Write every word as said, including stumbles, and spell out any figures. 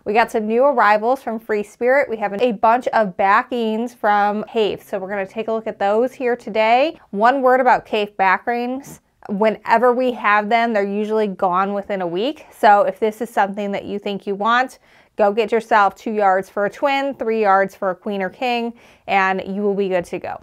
We got some new arrivals from Free Spirit. We have a bunch of backings from Kaffe. So we're going to take a look at those here today. One word about Kaffe back rings. Whenever we have them, they're usually gone within a week. So if this is something that you think you want, go get yourself two yards for a twin, three yards for a queen or king, and you will be good to go.